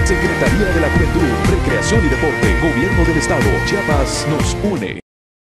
Secretaría de la Juventud, Recreación y Deporte, Gobierno del Estado, Chiapas nos une.